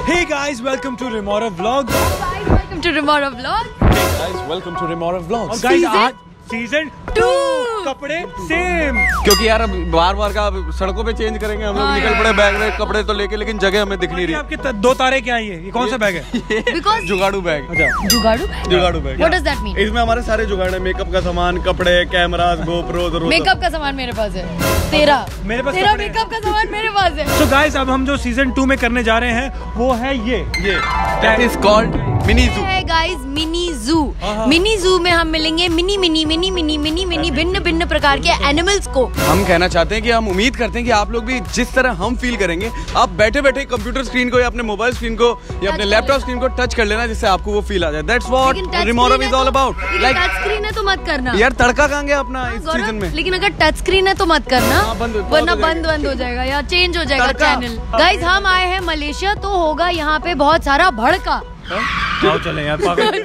Hey guys, welcome to Rimorav Vlog. Welcome to Rimorav Vlog. Hey guys, welcome to Rimorav Vlog. और guys आज season 2 कपड़े same, क्योंकि यार अब बार का सड़कों पे चेंज करेंगे हम लोग। निकल पड़े बैग में कपड़े तो लेके, लेकिन जगह हमें दिख नहीं रही। आपके 2 तारे क्या है? ये कौन सा बैग है? Because जुगाड़ू बैग। अच्छा, जुगाड़ू bag. What does that mean? इसमें हमारे सारे जुगाड़ है, मेकअप का सामान, कपड़े, कैमरा, गोप्रो। मेकअप का सामान मेरे पास है। तेरा मेकअप का सामान मेरे पास है। So guys, अब हम जो सीजन 2 में करने जा रहे हैं वो है ये That is called mini zoo. Guys mini zoo. Mini zoo में हम मिलेंगे मिनी भिन्न प्रकार के एनिमल्स को। हम कहना चाहते हैं कि हम उम्मीद करते हैं कि आप लोग भी जिस तरह हम फील करेंगे, आप बैठे बैठे कंप्यूटर स्क्रीन को या अपने मोबाइल स्क्रीन को या अपने लैपटॉप स्क्रीन को टच कर लेना, जिससे आपको वो फील आ जाए। That's what Rimorav is all about। Like touch screen है तो मत करना यार, तड़का कहाँ गया अपना इस सीजन में। लेकिन अगर टच स्क्रीन है तो मत करना, वरना बंद हो जाएगा या चेंज हो जाएगा चैनल। गाइस हम आए हैं मलेशिया, तो होगा यहाँ पे बहुत सारा भड़का। चले यार पागल।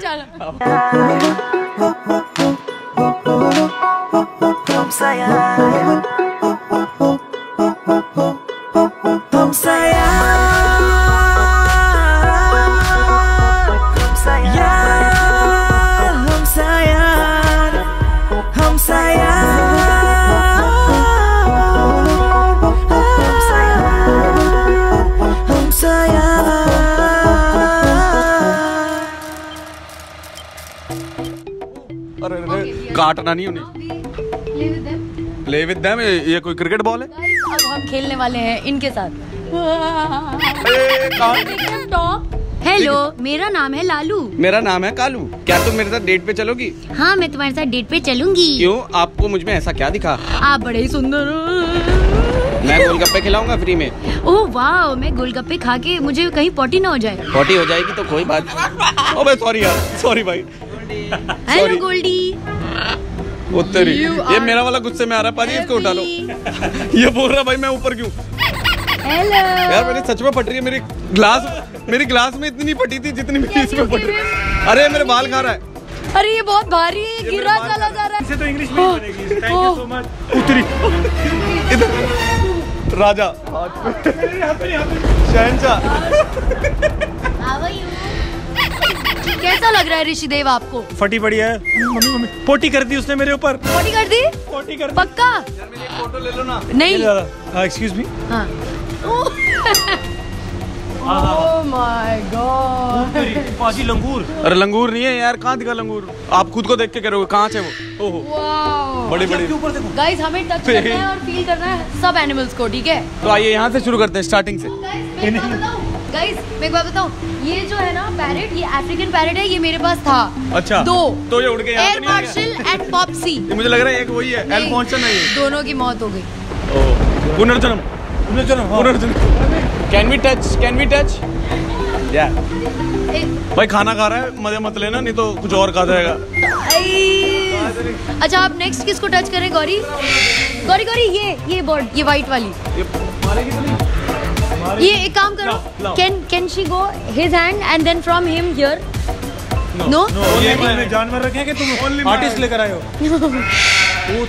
काटना नहीं उन्हें। Play with them. ये कोई क्रिकेट बॉल है? अब हम खेलने वाले हैं इनके साथ। हेलो, मेरा नाम है लालू। मेरा नाम है कालू। क्या तुम मेरे साथ डेट पे चलोगी? हाँ, मैं तुम्हारे साथ डेट पे चलूंगी। क्यों? आपको मुझ में ऐसा क्या दिखा? आप बड़े ही सुंदर हो। मैं गोलगप्पे खिलाऊंगा फ्री में। ओह वाह, मैं गोलगप्पे खा के मुझे कहीं पोटी ना हो जाए। पोटी हो जाएगी तो कोई बात नहीं। ओबे सॉरी यार, सॉरी भाई। Hello Goldie. उत्तरी। ये मेरा वाला गुस्से में आ रहा है, पाजी इसको उठा लो। ये बोल रहा भाई मैं ऊपर क्यों? हेलो यार, मेरी सच में फट रही है। मेरी ग्लास में इतनी नहीं फटी थी जितनी मेरी इसमें फट रही है। अरे मेरे बाल खा रहा है। अरे ये बहुत भारी है, गिरा चला जा रहा है। इसे तो इंग्लिश में ही बनेगी। Thank you so much. उत्तरी राजा शहंशाह। कैसा लग रहा है ऋषिदेव आपको? फटी पड़ी है। मम्मी पोटी कर दी उसने मेरे ऊपर। पोटी कर दी? पक्का? यार मेरी एक फोटो ले लो ना। नहीं। Excuse me. हाँ। Oh my God. पाजी लंगूर। अरे लंगूर नहीं है यार, कहाँ दिखा लंगूर? आप खुद को देख के करोगे कहाँ से वो। ओहो बड़ी गाइस, हमें टच करना है और फील करना है सब एनिमल्स को, ठीक है? तो आइए यहाँ से शुरू करते हैं, स्टार्टिंग से। गाइस मैं एक बात बताऊं, ये जो है ना पैरेट, ये अफ्रीकन पैरेट है, ये मेरे पास था। अच्छा। 2 तो ये उड़ के यहाँ एयर मार्शल एंड पॉप्सी। मुझे लग रहा है एक वही है, एल्फोंसो नहीं है। दोनों की मौत हो गई। पुनर्जन्म। Can we touch? या भाई खाना खा रहा है, मजे मत लेना, नहीं तो कुछ और खा जाएगा। अच्छा, आप नेक्स्ट किसको टच करें? गौरी ये बर्ड, ये व्हाइट वाली। ये एक काम करो, can she go his hand and then from him here? No. ये जानवर रखे कि तुम आर्टिस्ट लेकर आए हो?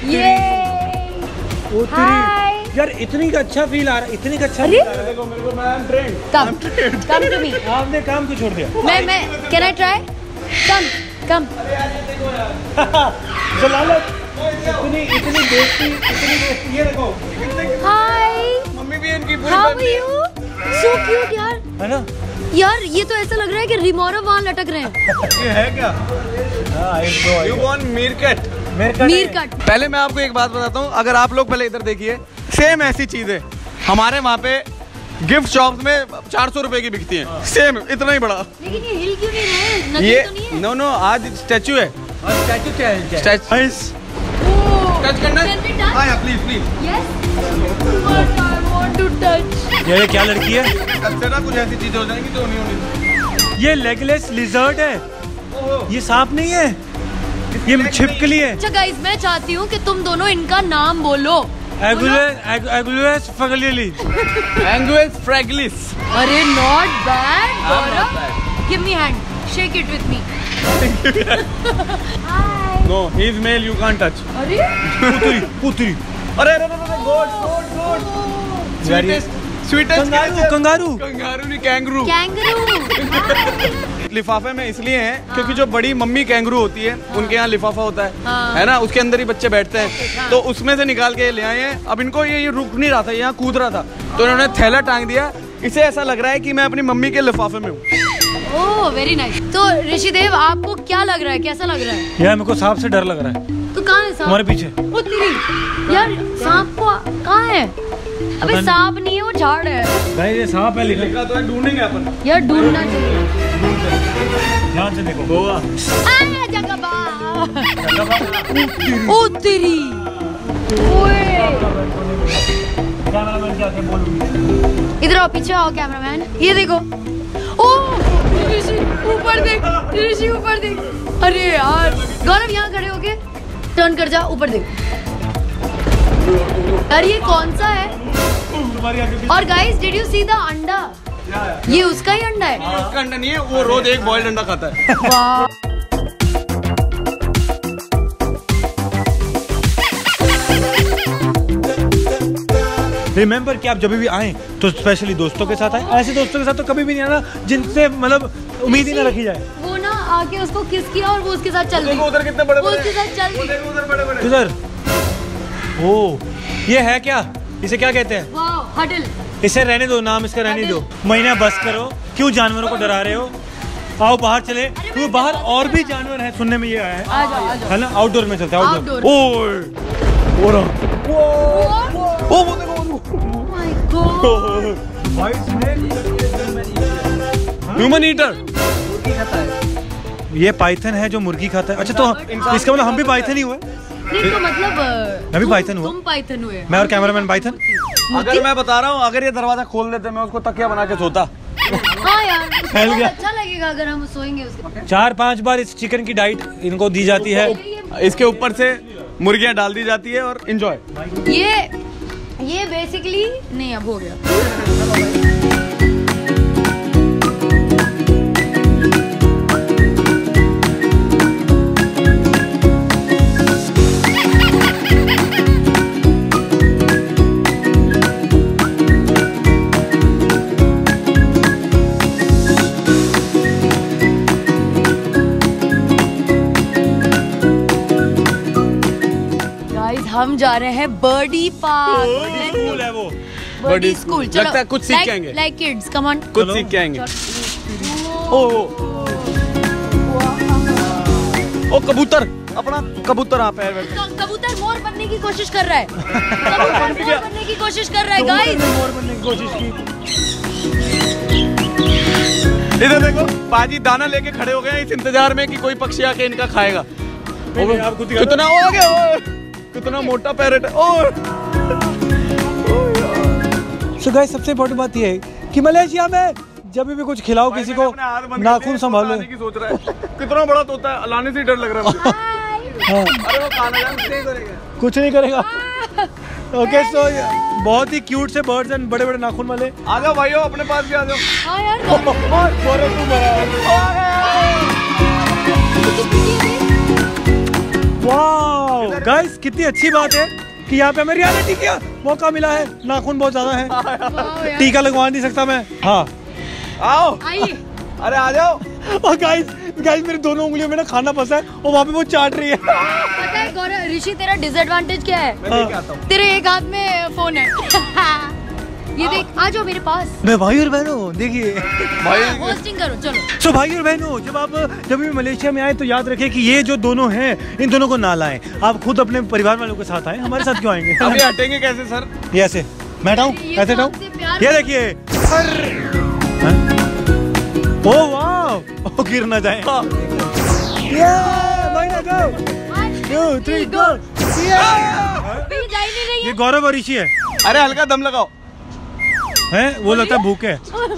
यार इतनी का अच्छा फील आ रहा है, इतनी का अच्छा फील आ रहा है। देखो मेरे को, मैं ट्रेंड। Come to me. आपने काम क्यों छोड़ दिया? मैं कैन आई ट्राई? कम। जलालत। इतनी बेइज्जती, ये देखो। हाय मम्मी भी इनकी how are you? So cute यार। है ना? यार ये तो ऐसा लग रहा है कि रिमोरव वहाँ लटक रहे हैं। ये है क्या? You want मीरकट? पहले मैं आपको एक बात बताता हूँ, अगर आप लोग पहले इधर देखिए, सेम ऐसी चीजें हमारे वहाँ पे गिफ्ट शॉप में 400 रुपए की बिकती हैं। सेम इतना ही बड़ा। लेकिन ये हिल क्यों नहीं रहा है? नकली तो नहीं है? नो आज स्टैचू है। स्टैचू क्या है? टच करना है? प्लीज। ये क्या लड़की है? ना कुछ ऐसी चीजें हो जाएंगी तो नहीं होनी। ये लेगलेस लिजर्ड है, ये सांप नहीं है, ये छिपकली है। अच्छा गाइस, मैं चाहती हूँ कि तुम दोनों इनका नाम बोलो। एंगुलस फ्रैगिलिस। अरे not bad Gaurav, give me hand, shake it with me. No, he is male, you can't touch. अरे पुतरी अरे गोड स्वीटेस्ट कंगारू नहीं, कैंगरू। कैंगरू लिफाफे में इसलिए हैं क्योंकि जो बड़ी मम्मी कैंगरू होती है उनके यहाँ लिफाफा होता है ना, उसके अंदर ही बच्चे बैठते हैं, तो उसमें से निकाल के ले आए हैं। अब इनको ये रुक नहीं रहा था, यहाँ कूद रहा था, तो इन्होंने थैला टांग दिया। इसे ऐसा लग रहा है कि मैं अपनी मम्मी के लिफाफे में हूँ। Oh very nice. तो ऋषिदेव आपको क्या लग रहा है, कैसा लग रहा है? यार मेरे को सांप से डर लग रहा है। तो कहाँ है सांप? हमारे पीछे। ओ तेरी यार, सांप को कहाँ है? अबे सांप नहीं है, वो झाड़ है। भाई ये सांप है, लिखा तो है, ढूंढेंगे अपन यार, ढूंढना चाहिए। ध्यान से देखो। गोवा ओ तेरी, इधर आओ, पीछे आओ कैमरामैन। ये देखो, ओ ऋषि ऊपर देख, ऋषि ऊपर देख। अरे यार गौरव, यहाँ खड़े होके टर्न कर जा, ऊपर देख। यार ये कौन सा है? और guys, did you see the anda? ये उसका ही अंडा है। उसका अंडा नहीं है, वो रोज एक बॉइल्ड अंडा खाता है। वाह। रिमेम्बर कि आप जब भी आए तो स्पेशली दोस्तों के साथ आए। ऐसे दोस्तों के साथ तो कभी भी नहीं आना जिनसे मतलब उम्मीद ही ना रखी जाए। वो ना आके उसको किस किया और वो उसके साथ चल गई। उधर कितने बड़े उसके साथ चल गई। उधर बड़े उधर। ओ ये है क्या, इसे क्या कहते हैं? वाह, हडल। इसे रहने दो, नाम इसका रहने दो। महीना बस करो, क्यों जानवरों को डरा रहे हो? आओ बाहर चले, क्योंकि बाहर और भी जानवर हैं, सुनने में ये आया है। आ जाओ। है ना, आउटडोर में चलते हैं। आउटडोर। Human eater. ये पाइथन है जो मुर्गी खाता है। अच्छा, तो इसका मतलब हम भी पाइथन ही हुए। नहीं तो मतलब मैं भी पाइथन हुआ। तुम पाइथन हुए। मैं और कैमरामैन पाइथन। अगर मैं बता रहा हूँ, अगर ये दरवाजा खोल देते मैं उसको तकिया बना के सोता। हाँ यार, फैल गया। अच्छा लगेगा अगर हम सोएंगे उसके। 4-5 बार इस चिकन की डाइट इनको दी जाती है। इसके ऊपर से मुर्गियां डाल दी जाती है और एंजॉय। ये बेसिकली नहीं, अब हो गया। हम जा रहे हैं बर्डी पार्क। स्कूल है वो, बर्डी स्कूल। चलो, लगता है कुछ सीख के आएंगे। Like kids, come on. कुछ सीख के आएंगे। ओ कबूतर, अपना कबूतर आप है। कबूतर मोर बनने की कोशिश कर रहा है। कबूतर मोर बनने की कोशिश कर रहा है गाइस। मोर बनने की कोशिश की। इधर देखो, पाजी दाना लेके खड़े हो गए इस इंतजार में कि कोई पक्षी आके इनका खाएगा। कितना हो गया, कितना मोटा पैरेट है। सो गाइस, सबसे इम्पोर्टेंट बात ये है कि मलेशिया में जब भी कुछ खिलाओ किसी को, नाखून संभालो। सोच रहा है कितना बड़ा तोता है, लाने से डर लग रहा है। अरे वो खाना नहीं करेगा, कुछ नहीं करेगा। ओके, सो बहुत ही क्यूट से बर्ड्स एंड बड़े बड़े नाखून वाले। आ जाओ भाइयों, अपने पास भी आ जाओ। हाँ यार, वाओ गाइस, कितनी अच्छी बात है कि यहाँ पे हमें रियलिटी का मौका मिला है। नाखून बहुत ज्यादा है, टीका लगवा नहीं सकता मैं। हाँ आओ, आइए। अरे आ जाओ। और गाइस मेरी दोनों उंगलियों में ना खाना फंसा है और वहाँ पे वो चाट रही है। पता है गौरव, ऋषि तेरा डिसएडवांटेज क्या है? तेरे एक हाथ में फोन है। ये देख, आ जाओ मेरे पास। मैं भाई और बहनों, देखिए होस्टिंग करो, चलो। सो भाई और बहनों, जब भी मलेशिया में आए तो याद रखें कि ये जो दोनों हैं, इन दोनों को ना लाएं। आप खुद अपने परिवार वालों के साथ आए, हमारे साथ क्यों आएंगे? अभी हटेंगे कैसे सर? ये ऐसे मैं हटाऊं, ऐसे हटाऊं? ये देखिए, ओह वाह, गिर ना जाए। ये गौरव और ऋषि है। अरे हल्का दम लगाओ। है वो लगता है भूखे।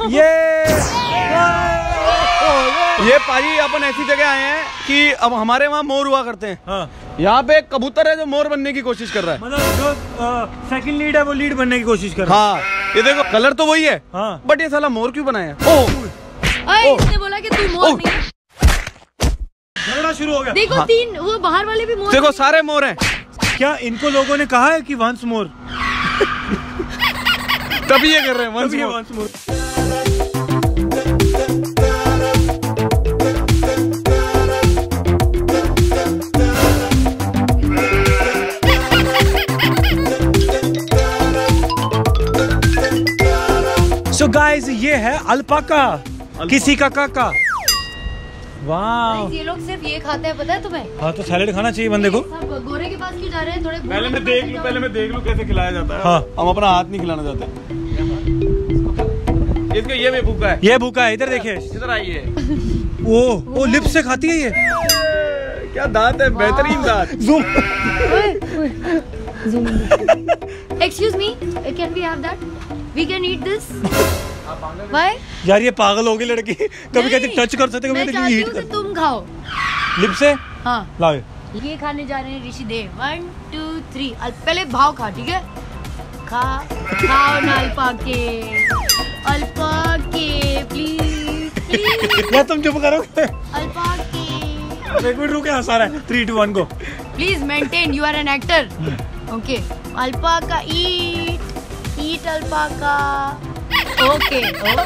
ये पाजी, अपन ऐसी जगह आए हैं कि अब हमारे वहाँ मोर हुआ करते हैं। हाँ। यहाँ पे एक कबूतर है जो मोर बनने की कोशिश कर रहा है। मतलब जो सेकंड लीड है वो लीड बनने की कोशिश कर रहा है। हाँ, ये देखो कलर तो वही है। हाँ। बट ये साला मोर क्यों बनाया? इसने बोला कि तू मोर नहीं है। झगड़ा शुरू हो गया। देखो हाँ। 3 वो बाहर वाले भी मोर। देखो सारे मोर हैं। क्या इनको लोगों ने कहा है कि वंस मोर? तभी ये कर रहे हैं once more. So guys, ये है अल्पाका, किसी का काका। वाह, ये लोग सिर्फ ये खाते हैं, पता है तुम्हें? हाँ, तो सैलेड खाना चाहिए बंदे को। सब गोरे के पास क्यों जा रहे हैं? थोड़े पहले मैं देख लूं कैसे खिलाया जाता है। हाँ, हम अपना हाथ नहीं खिलाना चाहते। इसका ये भी भूखा है। ये भूखा है, इधर देखिए, इधर आइए। वो लिप्स से खाती है ये। क्या दांत है, बेहतरीन दांत। Zoom. Excuse me, can we have that? We can eat this. Why? यार ये पागल हो गई लड़की, कभी कहती टच कर सकते, कभी कहती ईट कर। तुम खाओ लिप्स से। हाँ, लाओ। ये खाने जा रहे हैं ऋषि देव। 1 2 3। पहले भाव खा, ठीक है? खाओ ना अल्पाके प्लीज। यार तुम चुप करोगे? अल्पाके। एक मिनट रुके, हंसा रहा है। 3 2 1 go. Please maintain, you are an actor. Okay, alpaca eat alpaca. Okay.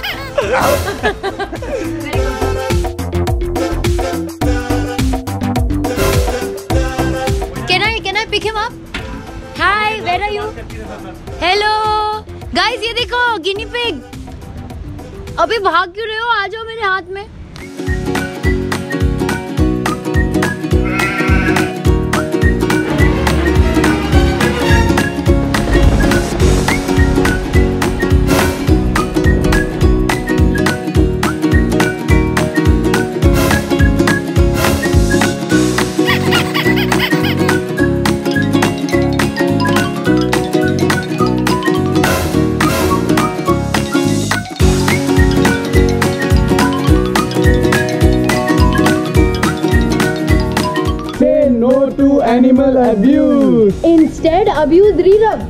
Can I pick him up? Hi, where are you? Hello, guys, ये देखो गिनी पिग। अभी भाग क्यों रहे हो? आ जाओ मेरे हाथ में। Animal abuse. Instead, abuse Rimorav.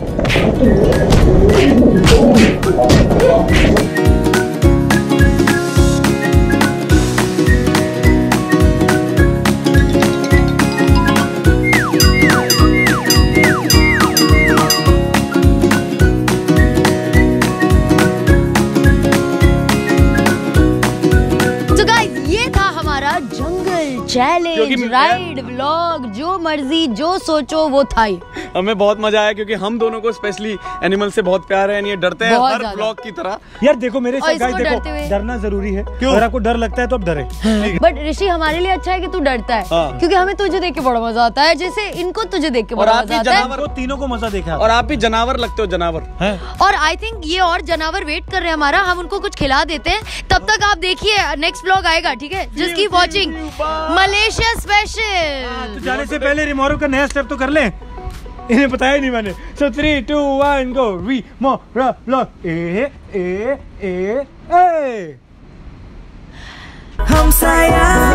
So guys, ये था हमारा जंगल चैलेंज राइड व्लॉग। जो मर्जी जो सोचो वो था ही। हमें बहुत मजा आया क्योंकि हम दोनों को स्पेशली एनिमल से बहुत प्यार है, ये डरते हैं हर व्लॉग की तरह। यार देखो मेरे साथ गाइस, देखो डरना जरूरी है। क्यों? अगर आपको डर लगता है तो आप डरे। बट ऋषि हमारे लिए अच्छा है कि तू डरता है। हाँ। क्योंकि हमें तुझे देख के बड़ा मजा आता है, जैसे इनको तुझे देख के बड़ा मजा आता है। तीनों को मजा देखा। और आप भी जानवर लगते हो, जानवर। और आई थिंक ये और जानवर वेट कर रहे हैं हमारा, हम उनको कुछ खिला देते हैं। तब तक आप देखिए, नेक्स्ट व्लॉग आएगा, ठीक है? Just keep watching Malaysia special. तो जाने से पहले रिमोराव का नया स्टेप तो कर ले, इन्हें बताया नहीं मैंने। So 3 2 1 go। Rimorav ए। हम साया